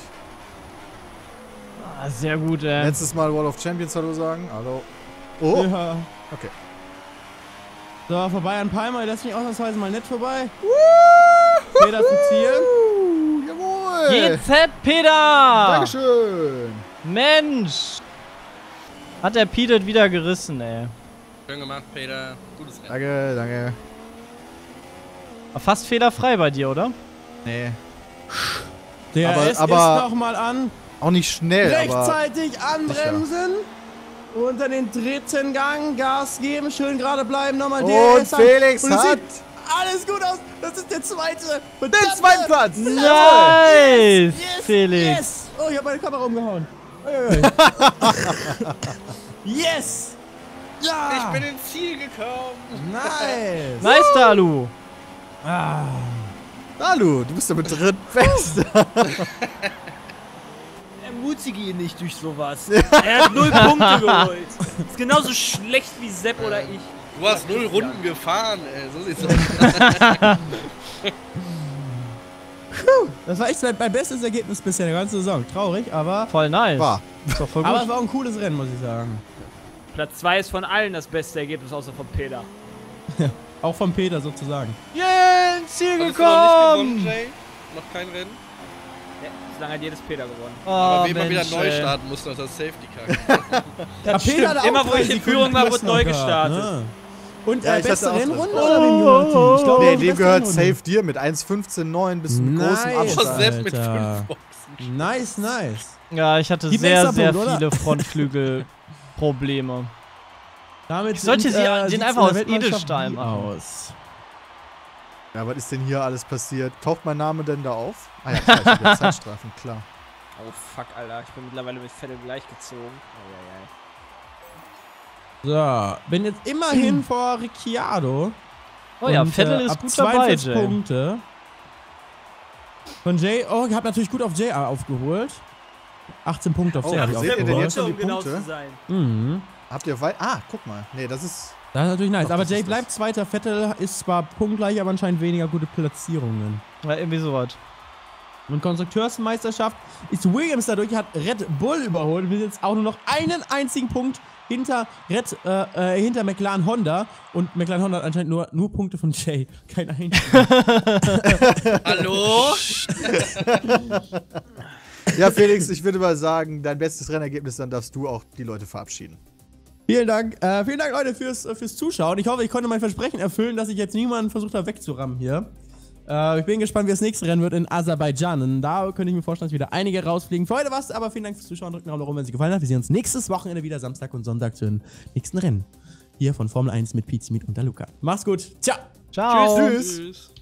Ah, sehr gut, ey. Letztes Mal World of Champions Hallo sagen. Hallo. Oh, Ja. So, vorbei an Palmer, lass mich ausnahmsweise mal nett vorbei. Peter zum Ziel. Uh, jawohl. G Z Peter! Dankeschön. Mensch! Hat der Pete wieder gerissen, ey. Schön gemacht, Peter. Gutes Rennen. Danke, danke. War fast fehlerfrei bei dir, oder? Nee. Der Aber- S aber- ist nochmal an. Auch nicht schnell, aber... Rechtzeitig anbremsen. Unter den dritten Gang Gas geben, schön gerade bleiben, nochmal D R Und S an. Felix Und es hat sieht alles gut aus. Das ist der zweite. den zweiten Platz. Nice! Yes, Felix! Yes! Oh, ich hab meine Kamera umgehauen. Ui, ui, ui. Yes! Ja! Ich bin ins Ziel gekommen. Nice! Nice, Dalu! Ah. Hallo, du bist damit drittbester. Ermutige ihn nicht durch sowas. Er hat null Punkte geholt. Ist genauso schlecht wie Sepp oder ich. Du hast null Runden gefahren, ey. So sieht's aus. Das war echt mein bestes Ergebnis bisher der ganzen Saison. Traurig, aber, Voll nice. War. Ist doch voll aber gut. es war auch ein cooles Rennen, muss ich sagen. Platz zwei ist von allen das beste Ergebnis, außer von Peter. Auch von Peter sozusagen. Yeah, ins Ziel Hast du noch nicht gekommen! gewonnen, Jay? Noch kein Rennen? Ja, bislang hat jedes Peter gewonnen. Oh, Aber wie immer wieder Mensch, neu ey. starten muss nach das Safety Car. Ja, Peter hat auch Immer, wo drei ich in Sekunden Führung war, plus wird noch neu gehabt, gestartet. ne? Und Ja, äh, ich beste hatte auch Rennrunde das. oder wem gehört die? Ich glaube, Nee, die dem beste gehört Rennrunde. safe dir mit eins fünfzehn neun bis zum großen Nice. Oh, Abstand. Sepp mit Alter. fünf Boxen. Nice, nice. Ja, ich hatte Gib mir sehr, extra sehr Punkt, oder? viele Frontflügelprobleme. Damit Ich sollte sind, sie- äh, den sieht's einfach in der aus Weltmeisterschaft Edelstahl wie machen. aus. Ja, was ist denn hier alles passiert? Taucht mein Name denn da auf? Ah ja, scheiße, der Zeitstrafen, klar. Oh fuck, Alter. Ich bin mittlerweile mit Vettel gleichgezogen. Oh, So, bin jetzt immerhin vor Ricciardo. Oh ja, Und, Vettel äh, ist ab gut dabei, zweiundvierzig Jay. Punkte. Von Jay, oh, ich hab natürlich gut auf Jay aufgeholt. achtzehn Punkte auf Oh, Jay hab ich seht ihr denn aufgeholt. jetzt schon die um genau Punkte? zu sein. Mhm. Habt ihr weit... Ah, guck mal. Nee, das ist... Das ist natürlich nice. Doch, Aber das Jay ist das. bleibt zweiter. Vettel ist zwar punktgleich, aber anscheinend weniger gute Platzierungen. Ja, irgendwie sowas. Und Konstrukteursmeisterschaft ist Williams dadurch, hat Red Bull überholt. Wir sind jetzt auch nur noch einen einzigen Punkt hinter Red, äh, äh, hinter McLaren Honda. Und McLaren Honda hat anscheinend nur, nur Punkte von Jay. Kein einziger. Hallo? Ja, Felix, ich würde mal sagen, dein bestes Rennergebnis, dann darfst du auch die Leute verabschieden. Vielen Dank, äh, vielen Dank, Leute, fürs, äh, fürs Zuschauen. Ich hoffe, ich konnte mein Versprechen erfüllen, dass ich jetzt niemanden versucht habe wegzurammen hier. Äh, ich bin gespannt, wie das nächste Rennen wird in Aserbaidschan. Und da könnte ich mir vorstellen, dass wieder einige rausfliegen. Für heute war's, aber vielen Dank fürs Zuschauen. Drückt einen Daumen nach oben, wenn es euch gefallen hat. Wir sehen uns nächstes Wochenende wieder, Samstag und Sonntag, zu den nächsten Rennen. Hier von Formel eins mit Pete Smith und der Luca. Mach's gut. Ciao. Ciao. Tschüss. Tschüss.